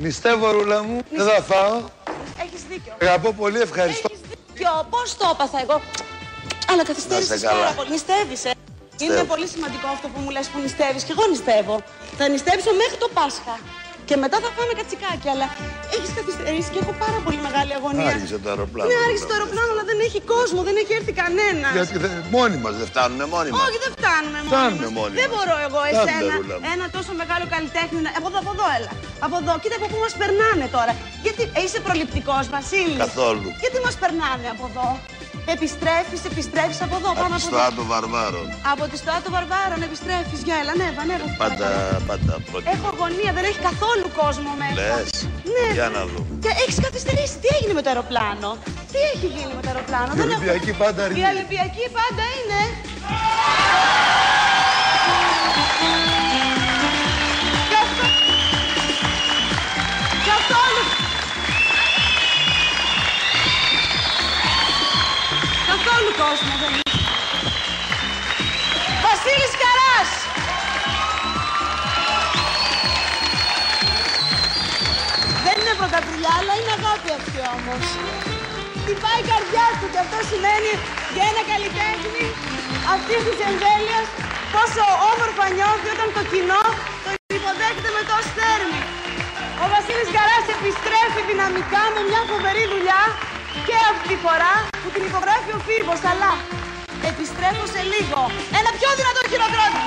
Νηστεύω, ρούλα μου. Δεν θα φάω. Έχεις δίκιο. Αγαπώ πολύ, ευχαριστώ. Έχεις δίκιο. Πώς το έπαθα εγώ. Αλλά καθυστέρησες πάρα πολύ. Νηστεύεις, Είναι πολύ σημαντικό αυτό που μου λες που νηστεύεις. Και εγώ νηστεύω. Θα νηστεύσω μέχρι το Πάσχα. Και μετά θα φάμε κατσικάκι. Αλλά έχεις καθυστερήσει και έχω πάρα πολύ μεγάλη αγωνία. Άργησε το αεροπλάνο. Ναι, άργησε το αεροπλάνο, αλλά δεν έχει κόσμο, δεν έχει έρθει κανένα. Γιατί μόνοι μας δεν φτάνουνε, μόνοι μας. Όχι, δεν φτάνουμε μόνοι μας. Δεν μπορώ εγώ εσένα, ένα τόσο μεγάλο καλλιτέχνη. Από εδώ, έλα. Από εδώ, κοίτα από πού μας περνάνε τώρα. Γιατί είσαι προληπτικός, Βασίλη. Καθόλου. Γιατί μας περνάνε από εδώ. Επιστρέφεις από εδώ, πάνω από εδώ. Από τη Στοά των Βαρβάρων. Από τη Στοά των Βαρβάρων επιστρέφεις. Για έλα, ανέβα. Πάντα πρώτη. Έχω αγωνία, δεν έχει καθόλου κόσμο μέσα. Λες. Ναι. Για να δούμε. Και έχεις καθυστερήσει. Τι έγινε με το αεροπλάνο. Τι έχει γίνει με το αεροπλάνο. Η Ολυμπιακή πάντα αργεί. Η Ολυμπιακή πάντα είναι. Καθόλου κόσμο δεν είναι. Βασίλης Καράς! Δεν είναι πρωταπριλιά, αλλά είναι αγάπη αυτή όμως. Χτυπάει η καρδιά του και αυτό σημαίνει για ένα καλλιτέχνη αυτής της εμβέλειας πόσο όμορφα νιώθει όταν το κοινό το υποδέχεται με τόση θέρμη. Ο Βασίλης Καράς επιστρέφει δυναμικά με μια φοβερή δουλειά και αυτή τη φορά που την υπογράφει ο Φίβος, αλλά επιστρέφω σε λίγο. Ένα πιο δυνατό χειροκρότημα.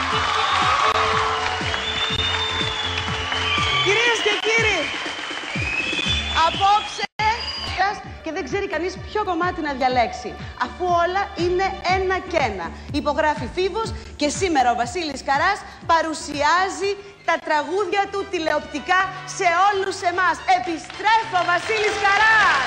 Κυρίες και κύριοι, απόψε και δεν ξέρει κανείς ποιο κομμάτι να διαλέξει, αφού όλα είναι ένα και ένα. Υπογράφει Φίβος και σήμερα ο Βασίλης Καράς παρουσιάζει τα τραγούδια του τηλεοπτικά σε όλους εμάς. Επιστρέφω, Βασίλης Καράς!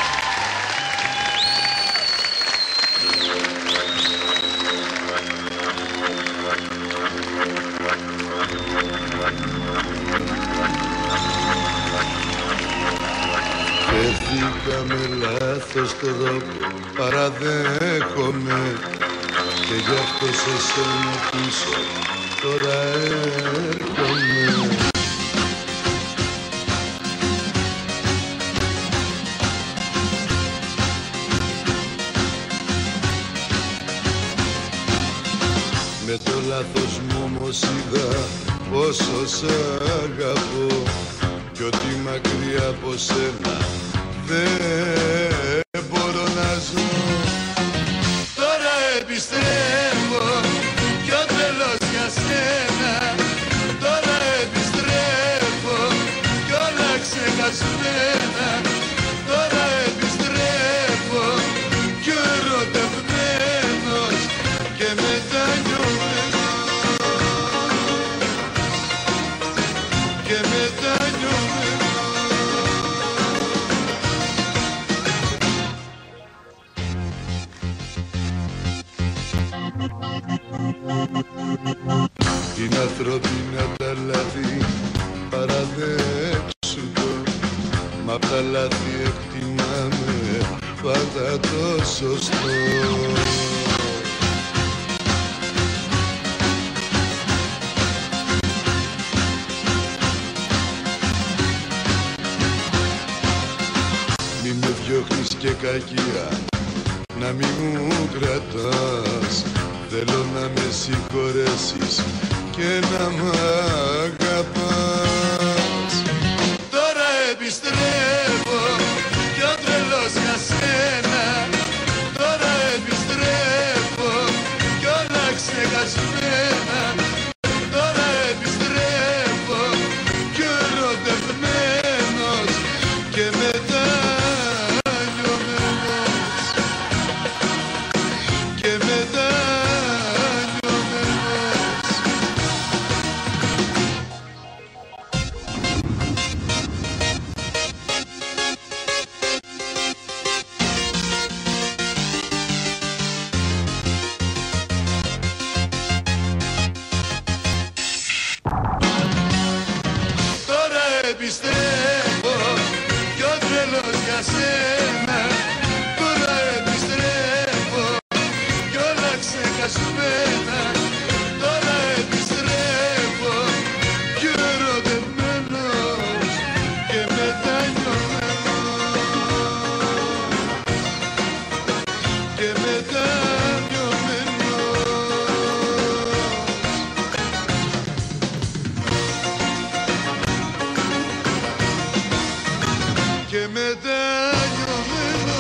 Βρεθήκαμε λάθος τρόπο, παραδέχομαι, και γι' αυτό σε σένα πίσω τώρα έρχομαι. Με το λάθος μου όμως είδα πόσο σ' αγαπώ, κι ότι μακριά από σένα δεν μπορώ να ζω. Τώρα επιστρέφω κι ο τρελός για σένα. Τώρα επιστρέφω κι όλα ξεχασμένα. Τώρα επιστρέφω κι ερωτευμένος και μετανιωμένος. Και μετανιωμένος. Είναι ανθρώπινα τα λάθη, παραδέξου το. Μα απ' τα λάθη εκτιμάμε πάντα το σωστό. Μη με διώχνεις και κακία, να μη μου κρατάς. Θέλω να με συγχωρέσεις και να μ' αγαπάς. Τώρα επιστρέφω κι ο τρελός για σένα. Τώρα επιστρέφω κι όλα ξεχασμένα. Τώρα επιστρέφω κι ερωτευμένος και μετανιωμένος. Και μετανιωμένος. Τώρα επιστρέφω κι ο τρελός για σένα. Τώρα επιστρέφω κι όλα ξεχασμένα. Τώρα επιστρέφω κι ερωτευμένος και μετανιωμένο.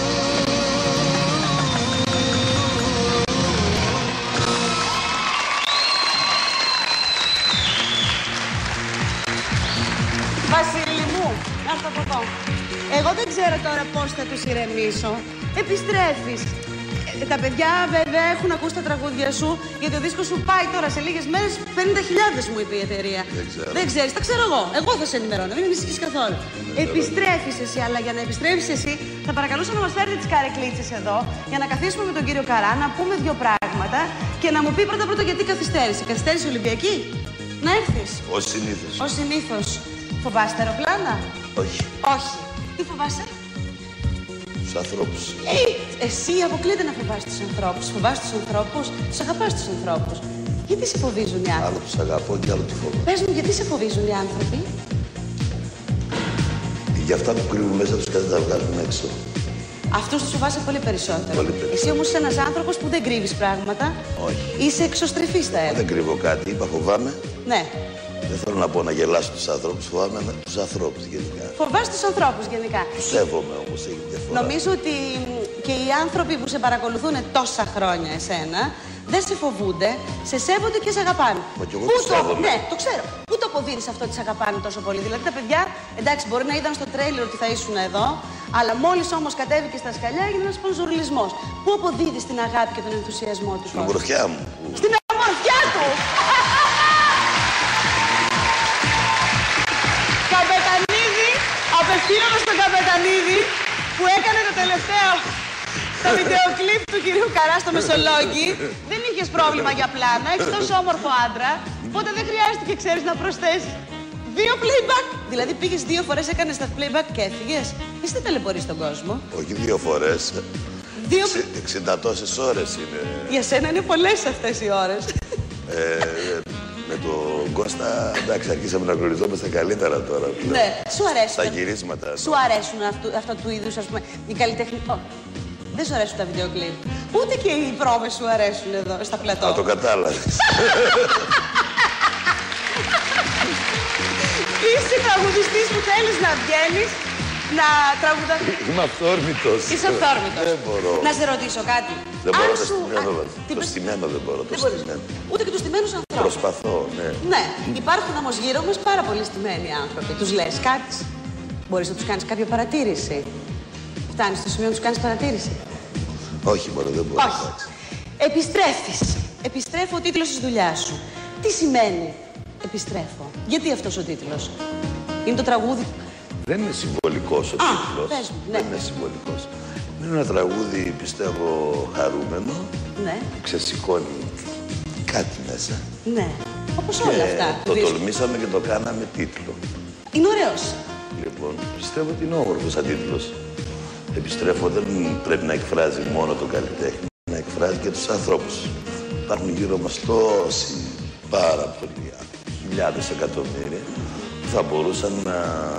Βασίλη μου, να έρθω από εδώ. Εγώ δεν ξέρω τώρα πώς θα τους ηρεμήσω. Επιστρέφεις. Τα παιδιά βέβαια έχουν ακούσει τα τραγούδια σου, γιατί ο δίσκος σου πάει τώρα σε λίγες μέρες 50.000 μου είπε η εταιρεία. Δεν ξέρεις, τα ξέρω εγώ. Εγώ θα σε ενημερώνω, μην ανησυχείς καθόλου. Επιστρέφεις εσύ, αλλά για να επιστρέφεις εσύ, θα παρακαλούσα να μας φέρετε τις καρεκλίτσες εδώ, για να καθίσουμε με τον κύριο Καρά, να πούμε δύο πράγματα και να μου πει πρώτα γιατί καθυστέρησε. Καθυστέρησε Ολυμπιακή. Να έρθεις. Ως συνήθως. Ως συνήθως. Φοβάσαι τα αεροπλάνα? Όχι. Όχι. Τι φοβάσαι? Τους ανθρώπους. Εσύ αποκλείται να φοβάσαι τους ανθρώπους. Φοβάσαι τους ανθρώπους, τους αγαπάς τους ανθρώπους. Γιατί σε φοβίζουν οι άνθρωποι? Άλλο τους αγαπώ και άλλο τη φοβάμαι. Πες μου, γιατί σε φοβίζουν οι άνθρωποι? Για αυτά που κρύβουν μέσα τους κάτι τα βγάλουν έξω. Αυτούς τους φοβάσαι πολύ περισσότερο. Πολύ περισσότερο. Εσύ όμως είσαι ένας άνθρωπος που δεν κρύβεις πράγματα. Όχι. Είσαι εξωστρεφής, θα έλεγα. Δεν κρύβω κάτι, είπα φοβάμαι. Ναι. Δεν θέλω να πω να γελάσω τους ανθρώπους, φοβάμαι τους ανθρώπους γενικά. Φοβάσαι τους ανθρώπους γενικά. Τους σέβομαι όμως, έχει διαφορά. Νομίζω ότι και οι άνθρωποι που σε παρακολουθούν τόσα χρόνια εσένα δεν σε φοβούνται, σε σέβονται και σε αγαπάνε. Μα κι εγώ τους σέβομαι. Ναι, το ξέρω. Πού το αποδίδεις αυτό ότι σε αγαπάνε τόσο πολύ? Δηλαδή τα παιδιά, εντάξει, μπορεί να είδαν στο τρέιλερ ότι θα ήσουν εδώ, αλλά μόλις όμως κατέβηκε στα σκαλιά έγινε ένας σπονσορλισμός. Πού αποδίδεις την αγάπη και τον ενθουσιασμό του? Στην ομορφιά μου. Στην ομορφιά του! Καπετανίδη, απευθύνομαι στον Καπετανίδη που έκανε το τελευταίο το βιντεοκλίπ του κυρίου Καρά στο Μεσολόγγι. Δεν είχες πρόβλημα για πλάνα, έχεις τόσο όμορφο άντρα, οπότε δεν χρειάστηκε, ξέρεις, να προσθέσεις 2 playback. Δηλαδή πήγες 2 φορές, έκανες τα playback και έφυγες. Εσύ δεν ταλαιπωρείς τον κόσμο. Όχι 2 φορές. 60 τόσες ώρες είναι. Για σένα είναι πολλές αυτές οι ώρες. Με τον Κώστα, εντάξει, αρχίσαμε να γνωριζόμαστε καλύτερα τώρα. Ναι, σου αρέσουν. Τα γυρίσματα. Σου αρέσουν αυτού του είδους, ας πούμε, οι καλλιτέχνοι. Δεν σου αρέσουν τα βίντεο κλιπ. Ούτε και οι πρόβες σου αρέσουν εδώ στα πλατό. Α, το κατάλαβες. Είσαι τραγουδιστής που θέλεις να βγαίνεις, να τραγουδάς. Είμαι αυθόρμητος. Είσαι αυθόρμητος. Δεν μπορώ. Να σε ρωτήσω κάτι. Δεν μπορώ Αν το σου- στημένο. Τι Το πες? στημένο δεν μπορώ. Το Δεν μπορείς. στημένο. Ούτε και τους στημένους ανθρώπους. Προσπαθώ, ναι. Ναι, υπάρχουν όμως γύρω μας πάρα πολύ στημένοι άνθρωποι. Τους λες κάτι. Μπορείς να τους κάνεις κάποια παρατήρηση. Φτάνεις στο σημείο να τους κάνεις παρατήρηση. Όχι, μωρέ, δεν μπορώ. Όχι. εντάξει. Επιστρέφεις. Επιστρέφω ο τίτλος της δουλειάς σου. Τι σημαίνει επιστρέφω? Γιατί αυτός ο τίτλος? Είναι το τραγούδι. Δεν είναι συμβολικός ο τίτλος. πες μου, ναι. Δεν είναι συμβολικός. Είναι ένα τραγούδι, πιστεύω, χαρούμενο. Ναι, Ξεσηκώνει κάτι μέσα. ναι. Όπως όλα αυτά. Το τολμήσαμε και το κάναμε τίτλο. Είναι ωραίος. Λοιπόν, πιστεύω ότι είναι όμορφος σαν τίτλος. Επιστρέφω δεν πρέπει να εκφράζει μόνο τον καλλιτέχνη, να εκφράζει και τους ανθρώπους. Υπάρχουν γύρω μας τόσοι, πάρα πολλοί άνθρωποι, χιλιάδες εκατομμύρια, που θα μπορούσαν να,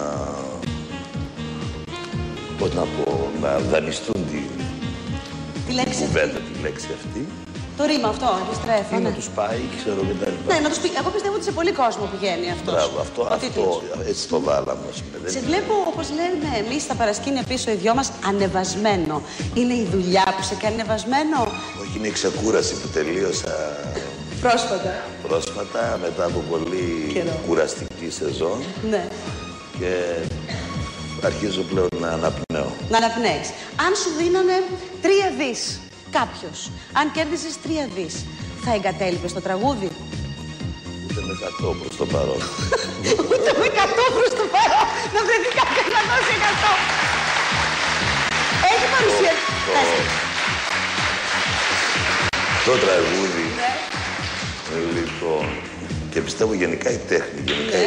πώς να πω, να δανειστούν Τη λέξη αυτή. κουβέντα, τη λέξη αυτή, Το ρήμα αυτό, επιστρέφω. ή Ναι. να τους πάει, ξέρω και τα λοιπά. Ναι, να τους πει. Εγώ πιστεύω ότι σε πολύ κόσμο πηγαίνει αυτό. Μπράβο, αυτό, έτσι το βάλαμε, ας πούμε. Σε βλέπω, όπως λέμε εμείς στα παρασκήνια πίσω οι δυο μας, ανεβασμένο. Είναι η δουλειά που σε κάνει ανεβασμένο? Όχι, είναι η ξεκούραση που τελείωσα πρόσφατα, μετά από πολύ Καιρό. κουραστική σεζόν, Ναι. και αρχίζω πλέον να αναπνέω. Να αναπνέεις. Αν σου δίνανε 3 δις κάποιος, αν κέρδισες 3 δις, θα εγκατέλειπες το τραγούδι? Ούτε με 100 προς το παρόν. Ούτε με 100 προς το παρόν, να βρεθεί κάποιος να δώσει 100. Έχει παρουσιαστεί. Το τραγούδι, Ναι. λοιπόν, και πιστεύω γενικά η τέχνη, Ναι.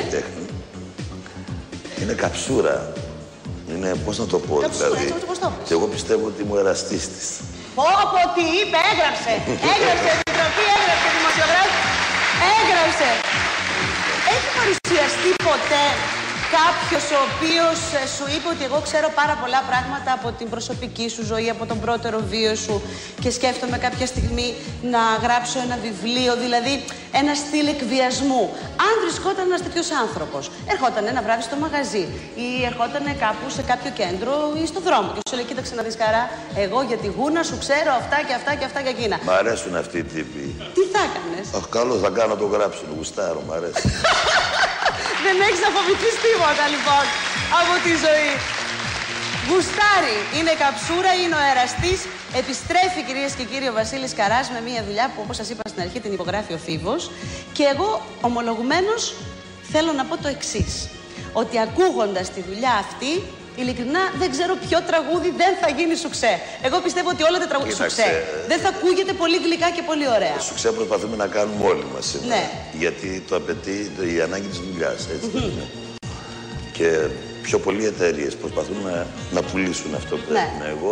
είναι καψούρα. Είναι, πώς να το πω, Καψούρα, δηλαδή. έτσι όπως το πες. Και εγώ πιστεύω ότι είμαι ο εραστής της. Πω, τι είπε, έγραψε. Έγραψε, επιτροπή, έγραψε, δημοσιογράφη. Έγραψε. Έχει παρουσιαστεί ποτέ κάποιος ο οποίος σου είπε ότι εγώ ξέρω πάρα πολλά πράγματα από την προσωπική σου ζωή, από τον πρώτερο βίο σου και σκέφτομαι κάποια στιγμή να γράψω ένα βιβλίο, δηλαδή ένα στυλ εκβιασμού. Αν βρισκόταν ένας τέτοιος άνθρωπος, ερχόταν ένα βράδυ στο μαγαζί ή ερχόταν κάπου σε κάποιο κέντρο ή στο δρόμο και σου λέει: κοίταξε να δεις, Καρά, εγώ για τη γούνα σου ξέρω αυτά και αυτά και αυτά και εκείνα. Μ' αρέσουν αυτοί οι τύποι. Τι θα έκανες? Αχ, καλό, θα κάνω να το γράψω. Γουστάρω, μ' αρέσει. Δεν έχεις να φοβηθείς τίποτα λοιπόν από τη ζωή. Γουστάρι, είναι καψούρα, είναι ο εραστής. Επιστρέφει, κυρίες και κύριοι, ο Βασίλης Καράς με μια δουλειά που, όπως σας είπα στην αρχή, την υπογράφει ο Φίβος. Και εγώ, ομολογουμένως, θέλω να πω το εξής. Ότι ακούγοντας τη δουλειά αυτή, ειλικρινά δεν ξέρω ποιο τραγούδι δεν θα γίνει σουξέ. Εγώ πιστεύω ότι όλα τα τραγούδια σουξέ δεν θα ακούγεται πολύ γλυκά και πολύ ωραία. Σουξέ προσπαθούμε να κάνουμε όλοι μας σήμερα. Ναι. Γιατί το απαιτεί η ανάγκη της δουλειάς, έτσι. Και πιο πολλοί εταιρείες προσπαθούν να πουλήσουν αυτό που πρέπει. Εγώ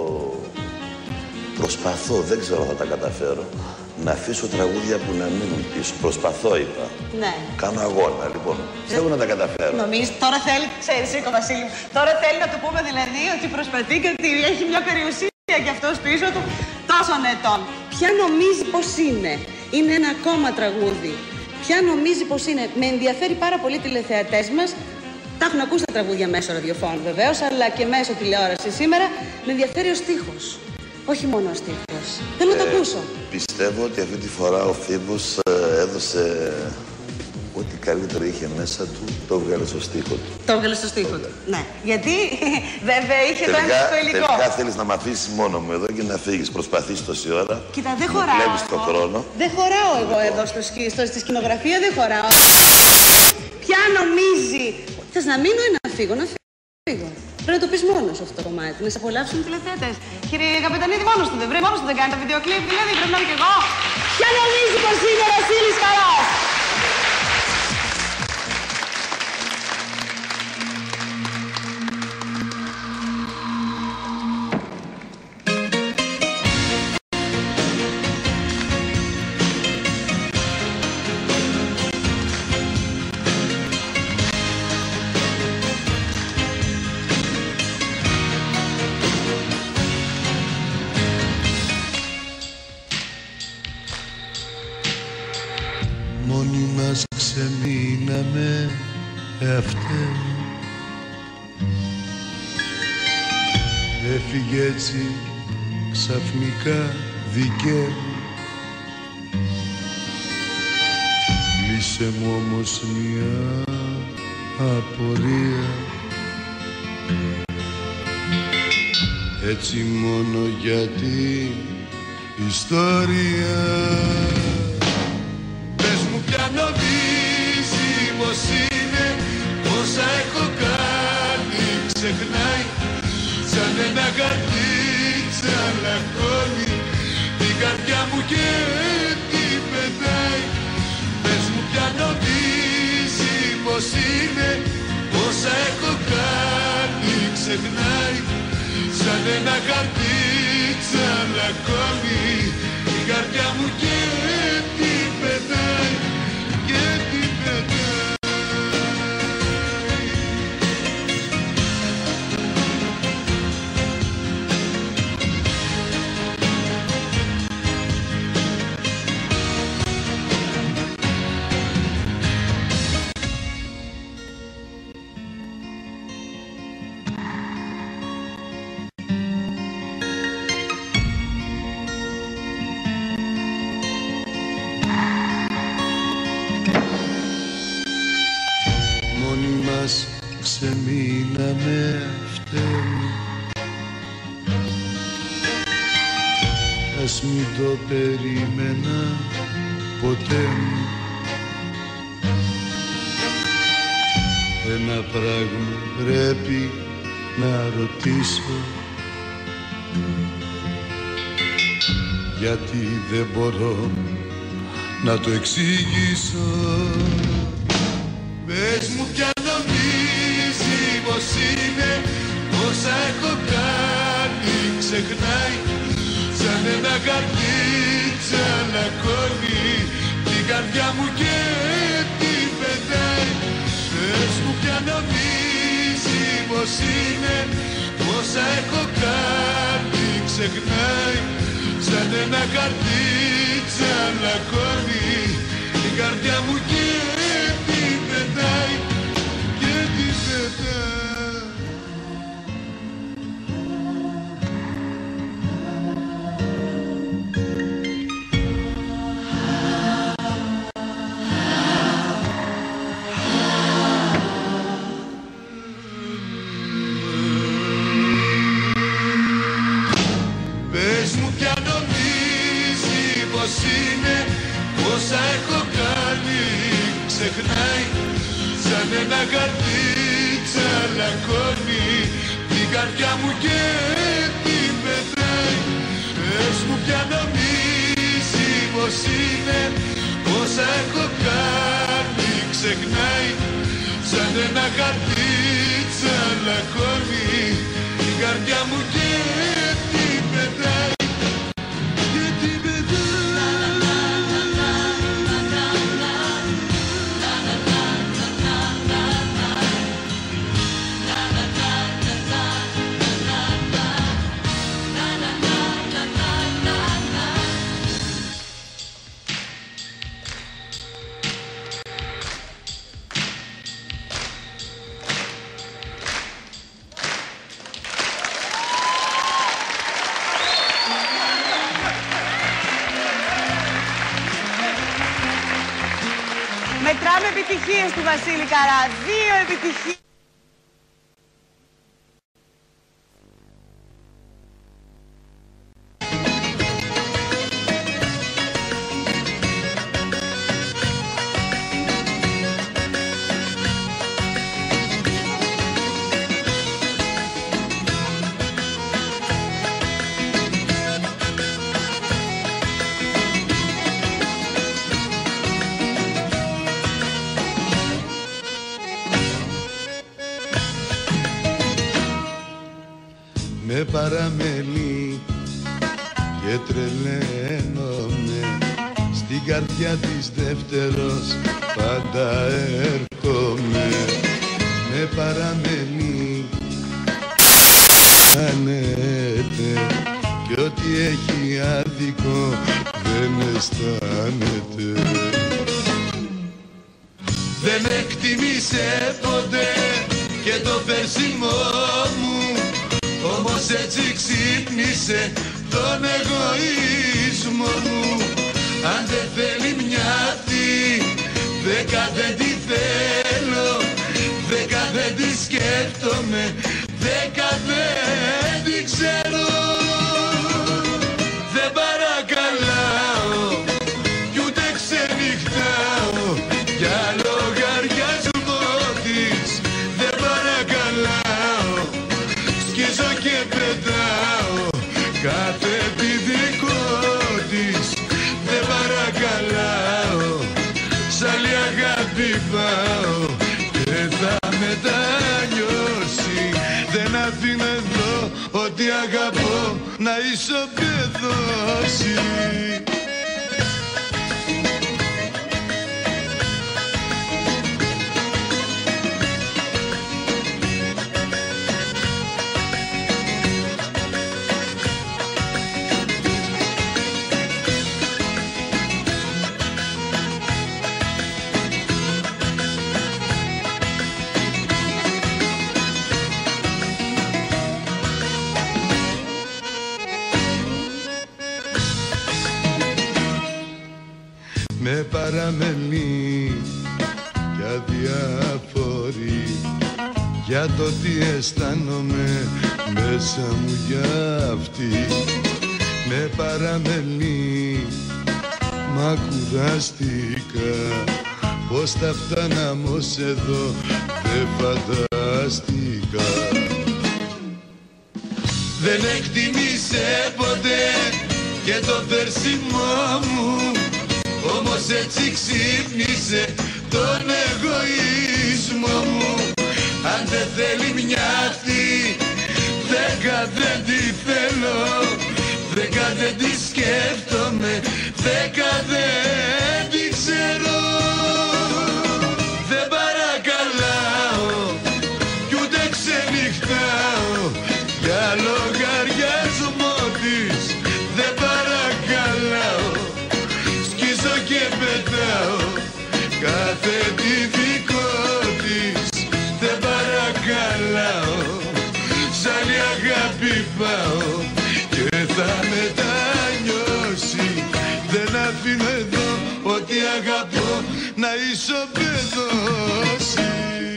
προσπαθώ, δεν ξέρω αν θα τα καταφέρω, να αφήσω τραγούδια που να μείνουν πίσω. Προσπαθώ, είπα. Ναι. Κάνω αγώνα, λοιπόν. Θέλω να τα καταφέρω. Νομίζω, τώρα θέλει, ξέρεις, Σίκο Βασίλη, τώρα θέλει να του πούμε δηλαδή ότι προσπαθεί και ότι έχει μια περιουσία κι αυτός πίσω του τόσων ετών. Ποια νομίζει πως είναι? Είναι ένα ακόμα τραγούδι. Ποια νομίζει πως είναι? Με ενδιαφέρει πάρα πολύ οι τηλεθεατές μας. Τα έχουν ακούσει τα τραγούδια μέσω ραδιοφώνου βεβαίως, αλλά και μέσω τηλεόραση σήμερα. Με ενδιαφέρει ο στίχος. Όχι μόνο ο στίχος. Θέλω να το ακούσω. Πιστεύω ότι αυτή τη φορά ο Φίβος έδωσε ό,τι καλύτερο είχε μέσα του, το έβγαλε στο στίχο του. Το έβγαλε στο στίχο του. Ναι. Γιατί βέβαια είχε το έμφυτο υλικό. Τελικά θέλεις να μ' αφήσεις μόνο μου εδώ και να φύγεις. Προσπαθείς τόση ώρα. Κοίτα, δεν χωράω. Βλέπεις τον χρόνο. Δεν χωράω εγώ εδώ στη σκηνογραφία, δεν χωράω. Ποια νομίζει? Θες να μείνω ή να φύγω? Να φύγω. Πρέπει να το πεις μόνος αυτό το κομμάτι, να σε απολαύσουν οι τηλεθεατές. Κύριε Καπετανίδη, μόνος του δεν βρει, μόνος του δεν κάνει τα βίντεο κλιπ, δηλαδή πρέπει να είμαι κι εγώ. Ποια νομίζει πως είναι ο Βασίλης Καράς? Μόνοι μας ξεμείναμε εαυτέ. Έφυγε έτσι ξαφνικά δικέ. Λύσε μου όμως μια απορία. Έτσι μόνο για την ιστορία. Ποια νομίζει πως είναι, όσα έχω κάνει ξεχνάει. Σαν ένα χαρτί τσαλακώνει την καρδιά μου και την πετάει. Πες μου ποια νομίζει πως είναι, όσα έχω κάνει ξεχνάει. Σαν ένα χαρτί τσαλακώνει την καρδιά μου και την πετάει. Ξεμείναμε φταίει. Ας μην το περίμενα ποτέ. Ένα πράγμα πρέπει να ρωτήσω, γιατί δεν μπορώ να το εξηγήσω. Πες μου ποια νομίζει πως είναι, όσα έχω κάνει ξεχνάει. Σαν ένα χαρτί τσαλακώνει την καρδιά μου και την πετάει. Πες μου πια νομίζει πως είναι, όσα έχω κάνει ξεχνάει. Σαν ένα χαρτί τσαλακώνει την καρδιά μου και την πετάει, και την πετάει. Είναι, όσα έχω κάνει ξεχνάει. Σαν ένα χαρτί τσαλακώνει την καρδιά μου και την πετάει. Πες μου πια νομίζει πως είναι, όσα έχω κάνει ξεχνάει. Σαν ένα χαρτί τσαλακώνει την καρδιά μου και την πετάει. Μετράμε επιτυχίες του Βασίλη Καρά. 2 επιτυχίες. Με παραμελεί και τρελαίνομαι, στην καρδιά της δεύτερος πάντα έρχομαι. Με παραμελεί, κάνετε, κι ό,τι έχει άδικο δεν αισθάνεται. Δεν εκτιμήσε ποτέ και το περσιμό μου, όμως έτσι ξύπνησε τον εγωισμό μου. Αν δεν θέλει μια αυτή, 10 δεν τη θέλω, 10 δεν τη σκέφτομαι, 10 δεν τη ξέρω. Δεν παρακαλάω κι ούτε ξενυχτάω, για λογαριασμό της δεν παρακαλάω. Σκίζω και πετάω κάθε επιδικό της, δεν παρακαλάω. Σ' άλλη αγάπη πάω και θα μετανιώσει. Δεν αφήνω εδώ ότι αγαπώ να ισοπεδώσει. Με παραμελεί κι αδιάφορη για το τι αισθάνομαι μέσα μου για αυτή. Με παραμελεί, μα κουράστηκα, πως θα φτάναμε ως εδώ δεν φαντάστηκα. Δεν εκτιμήσε ποτέ και το περσιμό μου, όμως έτσι ξύπνησε τον εγωισμό μου. Αν δεν θέλει μια αυτή, 10 δεν τη θέλω, 10 δεν τη σκέφτομαι, 10 δεν τη ξέρω. Δεν παρακαλάω ισοπεδώσει.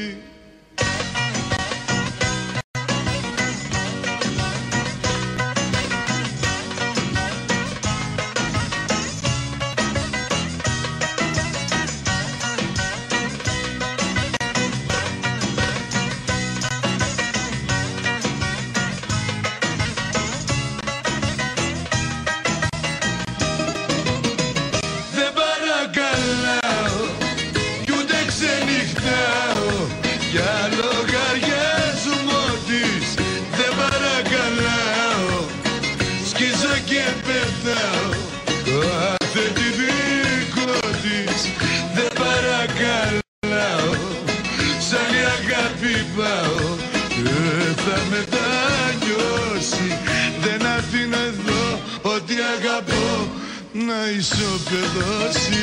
Να ισοπεδώσει.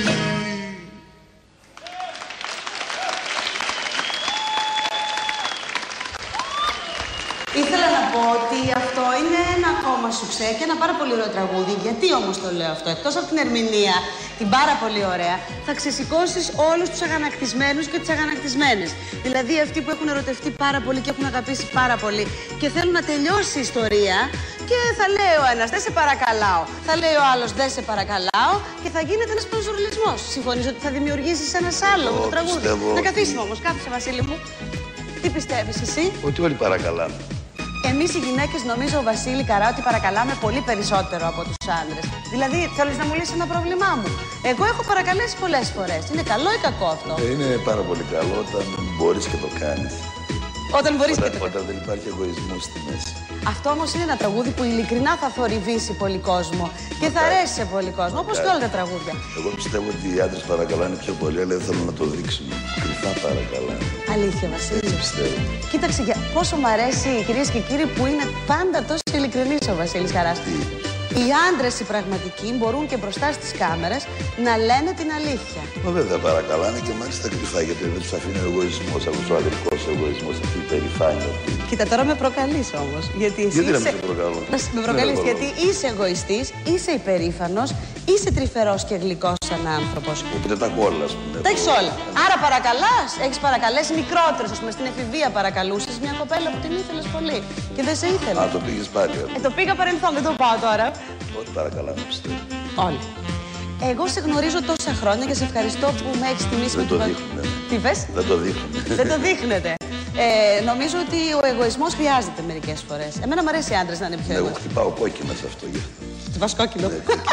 Ήθελα να πω ότι αυτό είναι ένα ακόμα σουξέ και ένα πάρα πολύ ωραίο τραγούδι. Γιατί όμως το λέω αυτό? Εκτός από την ερμηνεία, την πάρα πολύ ωραία, θα ξεσηκώσεις όλους τους αγανακτισμένους και τις αγανακτισμένες. Δηλαδή αυτοί που έχουν ερωτευτεί πάρα πολύ και έχουν αγαπήσει πάρα πολύ και θέλουν να τελειώσει η ιστορία και θα λέει ο ένας, δεν σε παρακαλάω. Θα λέει ο άλλος, δεν σε παρακαλάω και θα γίνεται ένας πεζορλισμός. Συμφωνείς ότι θα δημιουργήσεις ένας άλλο με το τραγούδι? Να καθίσουμε όμως, κάθισε Βασίλη μου. Τι πιστεύεις εσύ? Ότι όλοι παρακαλάμε. Εμείς οι γυναίκες, νομίζω, ο Βασίλη Καρά, ότι παρακαλάμε πολύ περισσότερο από τους άντρες. Δηλαδή, θέλεις να μου λύσεις ένα πρόβλημά μου? Εγώ έχω παρακαλέσει πολλές φορές. Είναι καλό ή κακό αυτό? Είναι πάρα πολύ καλό όταν μπορείς και το κάνεις. Όταν μπορείς και το Όταν δεν υπάρχει εγωισμός στη μέση. Αυτό όμως είναι ένα τραγούδι που ειλικρινά θα θορυβήσει πολύ κόσμο και θα αρέσει σε πολύ κόσμο, όπως και όλα τα τραγούδια. Εγώ πιστεύω ότι οι άντρες παρακαλάνε πιο πολύ, αλλά δεν θέλουν να το δείξουν. Κρυφά παρακαλάνε. Αλήθεια, Βασίλη. Έτσι πιστεύω. Κοίταξε, πόσο μ' αρέσει, κυρίες και κύριοι, που είναι πάντα τόσο ειλικρινής ο Βασίλης Καράς. Οι άντρες οι πραγματικοί μπορούν και μπροστά στις κάμερες να λένε την αλήθεια. Μα βέβαια παρακαλάνε και μάλιστα κρυφά, γιατί δεν τους αφήνει ο εγωισμός, αυτός ο αδερφός εγωισμός, αυτή η περηφάνεια. Κοίτα, τώρα με προκαλείς όμως. Γιατί εσύ γιατί είσαι... να με προκαλώ? Με προκαλείς γιατί είσαι εγωιστής, είσαι υπερήφανος, είσαι τρυφερός και γλυκός σαν άνθρωπος. Οπότε τα έχω όλα, ας πούμε. Τα έχεις όλα. Άρα παρακαλάς, έχεις παρακαλέσει μικρότερες, ας πούμε, στην εφηβεία παρακαλούσες μια κοπέλα που την ήθελες πολύ και δεν σε ήθελε. Α, το πήγες πάλι. Το πήγα παρελθόν, δεν το πάω τώρα. Ό,τι παρακαλάμε, πιστεύω. Όλοι. Εγώ σε γνωρίζω τόσα χρόνια και σε ευχαριστώ που με έχεις τιμήσει. Δεν το δείχνουν. Τι πες? Δεν το δείχνουν. Δεν το δείχνετε. Νομίζω ότι ο εγωισμός χρειάζεται μερικές φορές. Εμένα μου αρέσει οι άντρες να είναι πιο Εγώ εγωιστές. χτυπάω κόκκινα σε αυτό. Τι βασκόκκινο.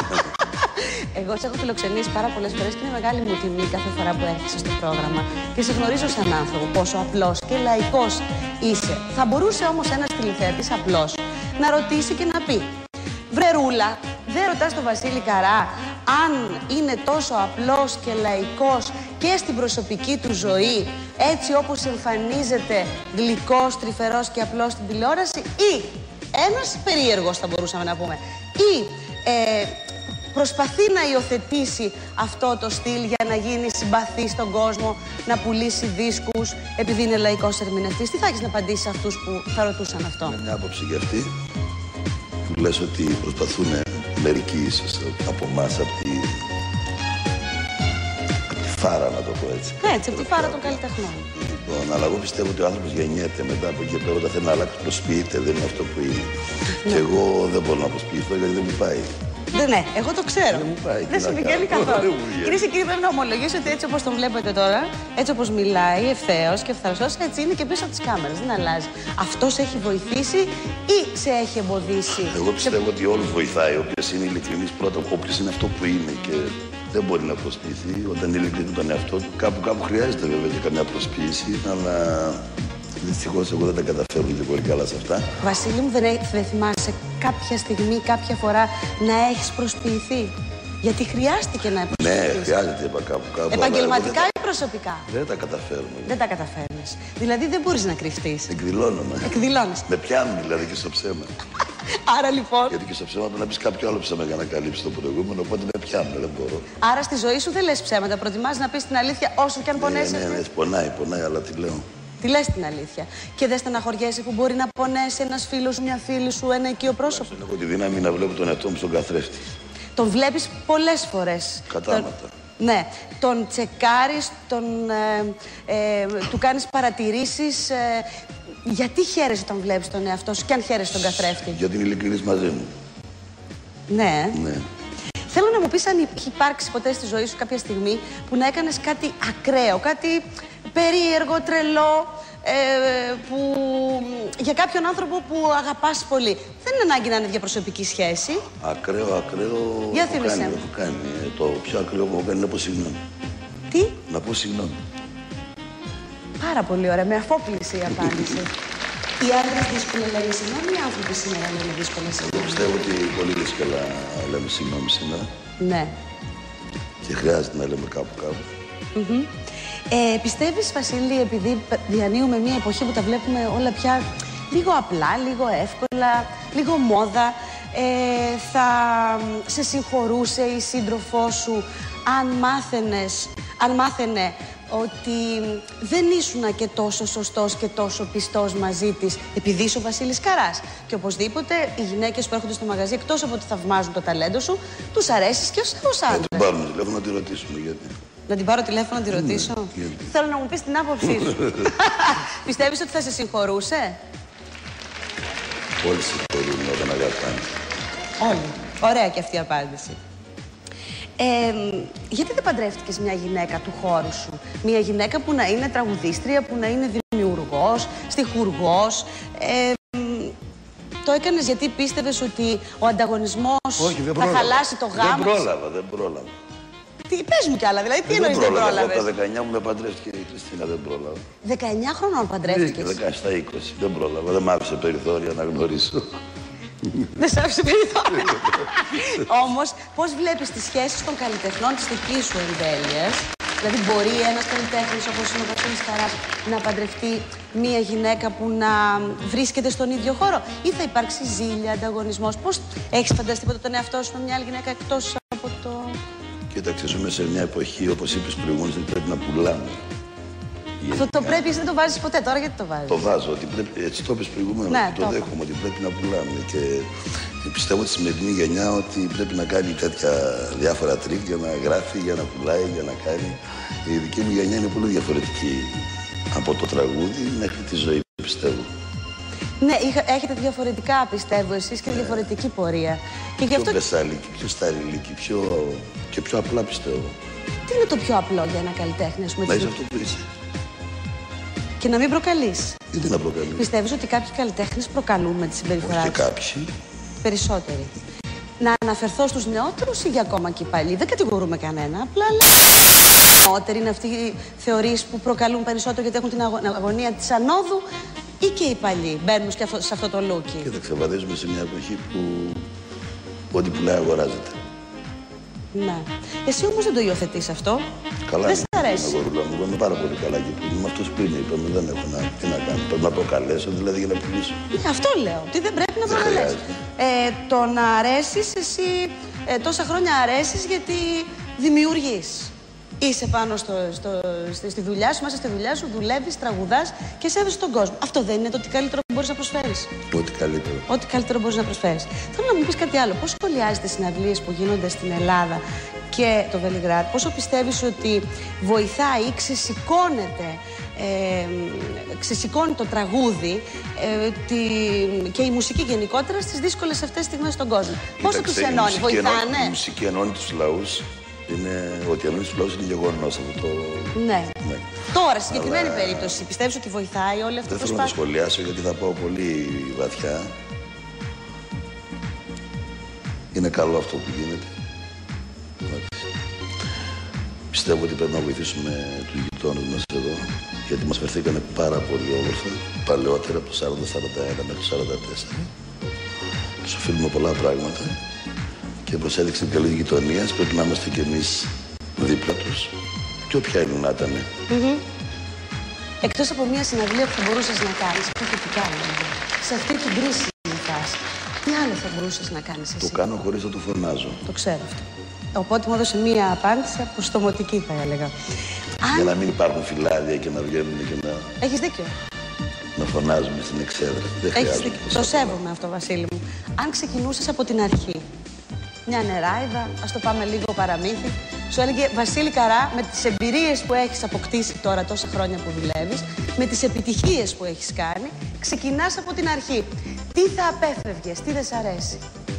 Εγώ σε έχω φιλοξενήσει πάρα πολλές φορές και είναι μεγάλη μου τιμή κάθε φορά που έρχεσαι στο πρόγραμμα και σε γνωρίζω σαν άνθρωπο πόσο απλός και λαϊκός είσαι. Θα μπορούσε όμως ένας τηλεθεατής απλός να ρωτήσει και να πει: Βρερούλα, δεν ρωτάς τον Βασίλη Καρά αν είναι τόσο απλός και λαϊκός και στην προσωπική του ζωή, έτσι όπως εμφανίζεται γλυκός, τρυφερός και απλός στην τηλεόραση, ή ένας περίεργος θα μπορούσαμε να πούμε, ή προσπαθεί να υιοθετήσει αυτό το στυλ για να γίνει συμπαθή στον κόσμο, να πουλήσει δίσκους επειδή είναι λαϊκός ερμηνευτής? Τι θα έχεις να απαντήσεις σε αυτούς που θα ρωτούσαν αυτό? Είναι μια άποψη για αυτή που λες ότι προσπαθούν μερικοί ίσως από εμάς, από τη φάρα, να το πω έτσι. Ναι, έτσι, από τη φάρα των καλλιτεχνών. Λοιπόν, αλλά εγώ πιστεύω ότι ο άνθρωπος γεννιέται μετά από εκεί πέρα, όταν θέλει να αλλάξει, προσποιείται, δεν είναι αυτό που είναι. Και εγώ δεν μπορώ να προσποιηθώ γιατί δεν μου πάει. Ναι, εγώ το ξέρω. Δεν τι σε να πηγαίνει κάνω. καθόλου. Δεν μου βγαίνει. Κυρίες και κύριοι, πρέπει να ομολογήσω ότι έτσι όπως τον βλέπετε τώρα, έτσι όπως μιλάει ευθέως και ευθαρσός, έτσι είναι και πίσω από τις κάμερες. Δεν αλλάζει. Αυτός έχει βοηθήσει ή σε έχει εμποδίσει? Εγώ πιστεύω ότι όλους βοηθάει. Όποιος είναι ειλικρινής πρώτα, όποιος είναι αυτό που είναι και δεν μπορεί να προσποιηθεί. Όταν είναι ειλικρινής τον εαυτό του, κάπου χρειάζεται βέβαια και καμιά προσποίηση, αλλά δυστυχώς εγώ δεν τα καταφέρνω και πολύ καλά σε αυτά. Βασίλη μου, δεν θυμάσαι κάποια στιγμή, κάποια φορά να έχεις προσποιηθεί? Γιατί χρειάστηκε να προσποιηθείς. Ναι, χρειάζεται, είπα κάπου. Επαγγελματικά ή προσωπικά? Δεν τα καταφέρνω. Δεν τα καταφέρνεις. Δηλαδή δεν μπορείς να κρυφτείς. Εκδηλώνομαι. Εκδηλώνεις. Με πιάνουν δηλαδή και στο ψέμα. Άρα λοιπόν. Γιατί και στο ψέμα πρέπει να πεις κάποιο άλλο ψέμα για να καλύψει το προηγούμενο, οπότε με πιάνουν, δεν μπορώ. Άρα στη ζωή σου δεν λες ψέματα. Προτιμάς να πεις την αλήθεια όσο και αν πονέσαι. Ναι, πονάει, αλλά τι λέω. Τι λες την αλήθεια. Και δεν στεναχωριέσαι που μπορεί να πονέσει ένας φίλος σου, μια φίλη σου, ένα οικείο πρόσωπο? Έχω τη δύναμη να βλέπω τον εαυτό μου στον καθρέφτη. Τον βλέπεις πολλές φορές. Κατάματα. Ναι, τον τσεκάρεις, του κάνεις παρατηρήσεις. Γιατί χαίρεσαι όταν βλέπεις τον εαυτό σου και αν χαίρεσαι τον καθρέφτη? Γιατί είναι ειλικρινής μαζί μου. Ναι. Ναι. Θέλω να μου πεις αν έχει υπάρξει ποτέ στη ζωή σου κάποια στιγμή που να έκανες κάτι ακραίο, κάτι περίεργο, τρελό, που για κάποιον άνθρωπο που αγαπάς πολύ. Δεν είναι ανάγκη να είναι διαπροσωπική σχέση. Ακραίο. Για θύμισέ μου. Έχω κάνει. Το πιο ακραίο που έχω κάνει είναι να πω συγγνώμη. Τι? Να πω συγγνώμη. Πάρα πολύ ωραία, με αφόπληση η απάντηση. Οι άντρες δύσκολα λένε συγγνώμη, οι άνθρωποι σήμερα λένε δύσκολα συγγνώμη? Πιστεύω ότι πολύ δύσκολα λέμε συγγνώμη σήμερα. Ναι. Και χρειάζεται να λέμε κάπου. Πιστεύεις, Βασίλη, επειδή διανύουμε μια εποχή που τα βλέπουμε όλα πια λίγο απλά, λίγο εύκολα, λίγο μόδα, θα σε συγχωρούσε η σύντροφό σου αν μάθαινε ότι δεν ήσουνα και τόσο σωστός και τόσο πιστός μαζί της, επειδή είσαι ο Βασίλης Καράς? Και οπωσδήποτε οι γυναίκες που έρχονται στο μαγαζί, εκτός από ότι θαυμάζουν το ταλέντο σου, τους αρέσεις και ως άντρα. Να την πάρουμε τηλέφωνο να τη ρωτήσουμε γιατί. Να την πάρω τηλέφωνο να τη ρωτήσω? Γιατί. Θέλω να μου πεις την άποψή σου. Πιστεύεις ότι θα σε συγχωρούσε? Όλοι συγχωρούν όταν αγαπάνε. Όλοι. Ωραία και αυτή η απάντηση. Γιατί δεν παντρεύτηκες μια γυναίκα του χώρου σου? Μια γυναίκα που να είναι τραγουδίστρια, που να είναι δημιουργός, στιχουργός. Το έκανες γιατί πίστευες ότι ο ανταγωνισμός θα χαλάσει το γάμο? Δεν πρόλαβα. Τι, πες μου κι άλλα, δηλαδή τι εννοείς δεν πρόλαβες? Από τα 19 μου με παντρεύτηκε η Χριστίνα, δεν πρόλαβα. 19 χρονών παντρεύτηκες? 19 στα 20, δεν πρόλαβα, δεν μ' άφησε περιθώρια να γνωρίσω. Δεν σ' άφησε περιθώριο. Όμως, πώς βλέπεις τις σχέσεις των καλλιτεχνών της δικής σου εμβέλειας? Δηλαδή, μπορεί ένας καλλιτέχνης όπως είναι ο Βασίλης Καράς να παντρευτεί μία γυναίκα που να βρίσκεται στον ίδιο χώρο? Ή θα υπάρξει ζήλια, ανταγωνισμός? Πώς έχεις φανταστεί ποτέ τον εαυτό σου με μια άλλη γυναίκα εκτός από το... Κοίταξε, ζούμε σε μια εποχή, όπως είπες προηγούμενος, ότι πρέπει να πουλάμε. Αυτό το πρέπει, εσύ δεν το βάζεις ποτέ, τώρα γιατί το βάζεις? Το βάζω, ότι πρέπει, έτσι το είπες προηγουμένως, Ναι, το δέχομαι, ότι πρέπει να πουλάμε. Και πιστεύω ότι η σημερινή γενιά ότι πρέπει να κάνει τέτοια διάφορα τρίκ για να γράφει, για να πουλάει, για να κάνει. Η δική μου γενιά είναι πολύ διαφορετική από το τραγούδι μέχρι τη ζωή, πιστεύω. Ναι, έχετε διαφορετικά, πιστεύω, εσείς και διαφορετική πορεία. Και πιο μπεσάλικη, πιο σταριλίκη, και πιο απλά, πιστεύω. Τι είναι το πιο απλό για ένα καλλιτέχνη, ας πούμε? Να είσαι αυτό που είσαι. Και να μην προκαλείς. Γιατί να προκαλείς? Πιστεύεις ότι κάποιοι καλλιτέχνες προκαλούν με τη συμπεριφορά τους? Όχι κάποιοι. Περισσότεροι. Να αναφερθώ στους νεότερους ή για ακόμα και οι παλιοί? Δεν κατηγορούμε κανένα. Απλά νεότεροι είναι αυτοί οι θεωρείς που προκαλούν περισσότερο γιατί έχουν την αγωνία της ανόδου, ή και οι παλιοί μπαίνουν σε αυτό το λούκι? Κοίταξε, βαδίζουμε σε μια εποχή που ό,τι πουλάει αγοράζεται. Ναι. Εσύ όμως δεν το υιοθετείς αυτό? Καλά, δεν σ' αρέσει? Εγώ είμαι πάρα πολύ καλά και είμαι αυτός που είναι. Είπαμε, δεν έχω τι να κάνω. Πρέπει να προκαλέσω, δηλαδή για να πουλήσω. Αυτό λέω, ότι δεν πρέπει να προκαλέσεις. Το να αρέσεις, εσύ τόσα χρόνια αρέσεις γιατί δημιουργείς. Είσαι πάνω στη δουλειά σου, μέσα στη δουλειά σου, δουλεύεις, τραγουδάς και σέβεσαι τον κόσμο. Αυτό δεν είναι το ότι καλύτερο μπορείς να προσφέρεις? Ό,τι καλύτερο. Ό,τι καλύτερο μπορείς να προσφέρεις. Θέλω να μου πεις κάτι άλλο. Πώς σχολιάζεις τις συναυλίες που γίνονται στην Ελλάδα και το Βελιγράδι? Πόσο πιστεύεις ότι βοηθάει ή ξεσηκώνει το τραγούδι και η μουσική γενικότερα στις δύσκολες αυτές στιγμές στον κόσμο? Πόσο τους ενώνει, βοηθάνε? Η μουσική ενώνει τους λαούς. Ότι ενώνει τους λαούς είναι γεγονός αυτό το... Ναι. Τώρα, σε συγκεκριμένη περίπτωση, πιστεύεις ότι βοηθάει όλη αυτή η προσπάθεια? Δεν θέλω να το σχολιάσω γιατί θα πάω πολύ βαθιά. Είναι καλό αυτό που γίνεται. Πιστεύω ότι πρέπει να βοηθήσουμε τους γειτόνους μας εδώ, γιατί μας φερθήκανε πάρα πολύ όμορφα, παλαιότερα από το 40-41 μέχρι το 44. Τους οφείλουμε πολλά πράγματα. Και προς έδειξη καλής γειτονίας πρέπει να είμαστε κι εμείς δίπλα τους. Και όποια είναι να ήταν. Εκτός από μια συναυλία που θα μπορούσες να κάνεις, υποθετικά δηλαδή, σε αυτή την κρίσιμη φάση, τι άλλο θα μπορούσες να κάνεις εσύ? Το κάνω χωρίς να το φωνάζω. Το ξέρω αυτό. Οπότε μου έδωσε μια απάντηση αποστομωτική, θα έλεγα. Για να μην υπάρχουν φυλάδια και να βγαίνουμε και να... Έχεις δίκιο. Να φωνάζουμε στην εξέδρα. Έχεις δίκιο. Το σέβομαι αυτό, Βασίλη μου. Αν ξεκινούσες από την αρχή, μια νεράιδα, ας το πάμε λίγο παραμύθι, Σου έλεγε, Βασίλη Καρά, με τις εμπειρίες που έχεις αποκτήσει τώρα τόσα χρόνια που δουλεύεις, με τις επιτυχίες που έχεις κάνει, ξεκινάς από την αρχή. Τι θα απέφευγες, τι δεν σ' αρέσει?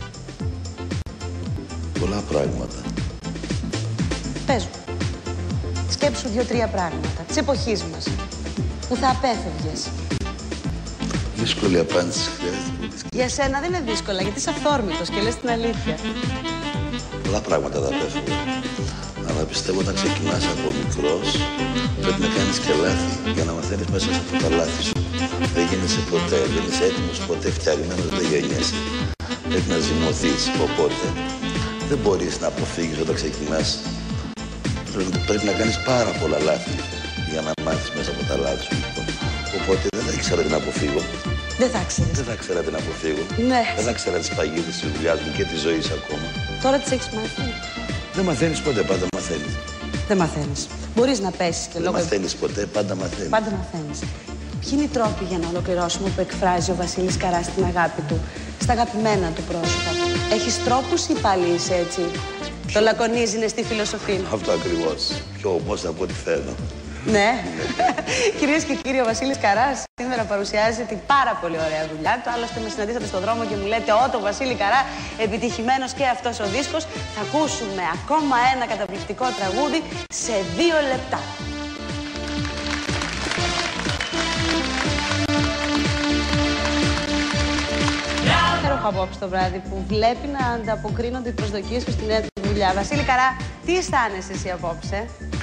Πολλά πράγματα. Πες μου. Σκέψου 2-3 πράγματα της εποχής μας που θα απέφευγες. Δύσκολη απάντηση χρειάζεται. Για σένα δεν είναι δύσκολα, γιατί είσαι αυθόρμητος και λες την αλήθεια. Πολλά πράγματα θα απέφευγα. Αλλά πιστεύω όταν ξεκινάς από μικρός, πρέπει να κάνεις και λάθη για να μαθαίνεις μέσα από τα λάθη σου. Δεν γίνεσαι ποτέ, δεν είσαι έτοιμος ποτέ, φτιαγμένος, δεν γεννιέσαι. Πρέπει να ζυμωθείς, οπότε δεν μπορείς να αποφύγεις όταν ξεκινάς. Πρέπει να κάνεις πάρα πολλά λάθη για να μάθεις μέσα από τα λάθη σου. Οπότε δεν θα ήξερα τι να αποφύγω. Δεν θα ξέρεις. Δεν θα ξέρα τι να αποφύγω. Ναι. Δεν θα ξέρα τις παγίδες της δουλειάς μου και της ζωής ακόμα. Τώρα τις έχεις μάθει? Δεν μαθαίνεις ποτέ, πάντα μαθαίνεις. Δεν μαθαίνεις. Μπορείς να πέσεις και λόγω... Δεν μαθαίνεις ποτέ, πάντα μαθαίνεις. Πάντα μαθαίνεις. Ποιοι είναι οι τρόποι για να ολοκληρώσουμε που εκφράζει ο Βασίλης Καράς την αγάπη του στα αγαπημένα του πρόσωπα? Έχεις τρόπους ή πάλι είσαι έτσι? Το λακωνίζει, είναι στη φιλοσοφία. Αυτό ακριβώς. Πιο όμως από ό,τι θέλω. Ναι. Κυρίες και κύριοι, ο Βασίλης Καράς σήμερα παρουσιάζει την πάρα πολύ ωραία δουλειά του. Άλλωστε με συναντήσατε στον δρόμο και μου λέτε «Ω, Βασίλη Καρά, επιτυχημένος και αυτός ο δίσκος». Θα ακούσουμε ακόμα ένα καταπληκτικό τραγούδι σε 2 λεπτά. Υπέροχο απόψε το βράδυ που βλέπει να ανταποκρίνονται οι προσδοκίες σου στη νέα του δουλειά. Βασίλη Καρά, τι αισθάνεσαι εσύ απόψε?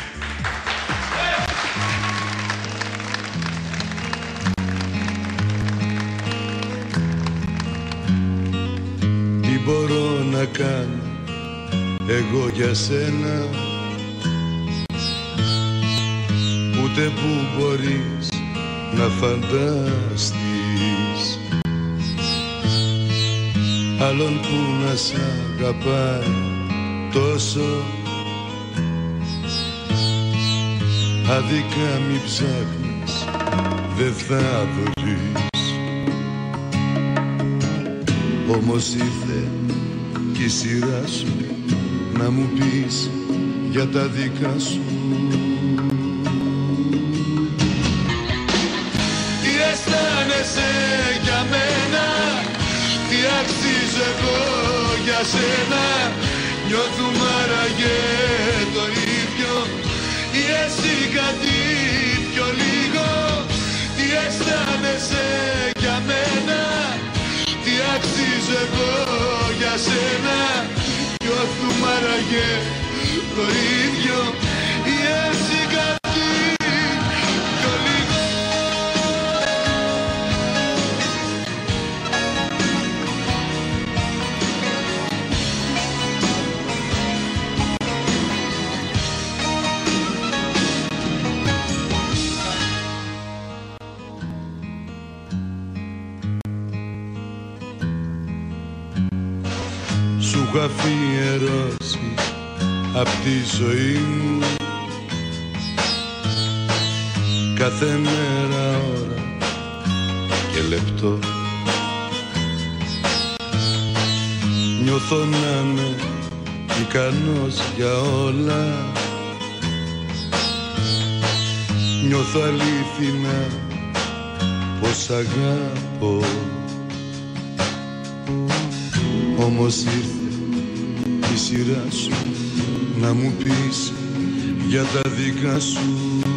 Τι μπορώ να κάνω εγώ για σένα, ούτε που μπορείς να φανταστείς, άλλον που να σ' αγαπάει τόσο, άδικα μη ψάχνεις, δεν θα βρεις. Όμως ήρθε κι η σειρά σου να μου πεις για τα δικά σου. Τι αισθάνεσαι για μένα, τι αξίζω εγώ για σένα, νιώθουμε άραγε το ίδιο ή εσύ κάτι πιο λίγο? Τι αισθάνεσαι για μένα, τι αξίζω εγώ για σένα, νιώθουμε άραγε το ίδιο ή εσύ κάτι πιο λίγο? Σου έχω αφιερώσει απ' τη ζωή μου κάθε μέρα, ώρα και λεπτό. Νιώθω να είμαι ικανός για όλα, νιώθω αλήθινα πως αγαπώ. Όμως ήρθε η σειρά σου να μου πεις για τα δικά σου.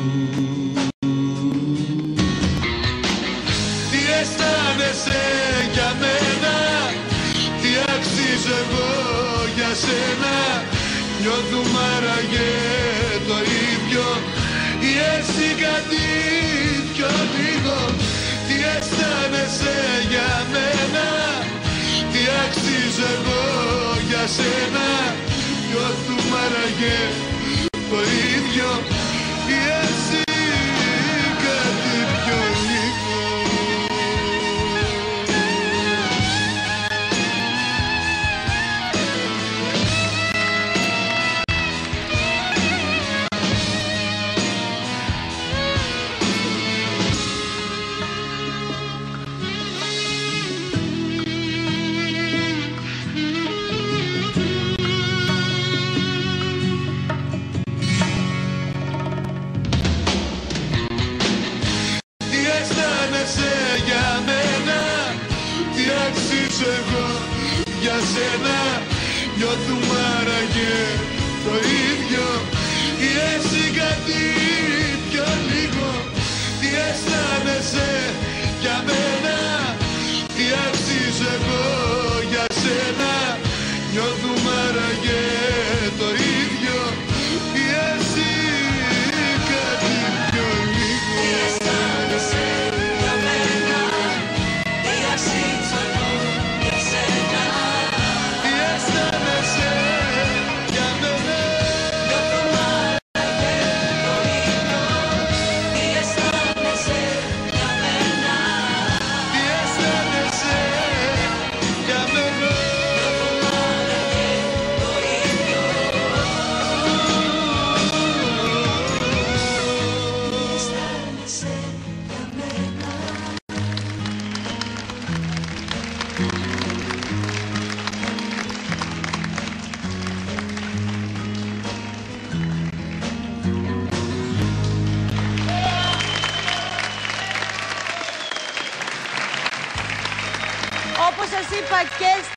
Τι αισθάνεσαι για μένα, τι αξίζω εγώ για σένα, νιώθουμε άραγε το ίδιο ή εσύ κάτι πιο λίγο? Τι αισθάνεσαι για μένα, τι αξίζω εγώ για σένα, νιώθουμε άραγε το ίδιο ή εσύ κάτι πιο λίγο? εγώ για σένα νιώθουμε άραγε το ίδιο ή εσύ κάτι πιο λίγο? Τι αισθάνεσαι για μένα, τι αξίζω εγώ για σένα? Νιώθουμε άραγε το ίδιο ή εσύ κάτι πιο λίγο? Τι αισθάνεσαι για μένα, τι αξίζω εγώ για σένα? Τι αισθάνεσαι για μένα? Νιώθουμε άραγε το ίδιο. Τι αισθάνεσαι για μένα? Τι αισθάνεσαι για μένα? Όπως σας είπα και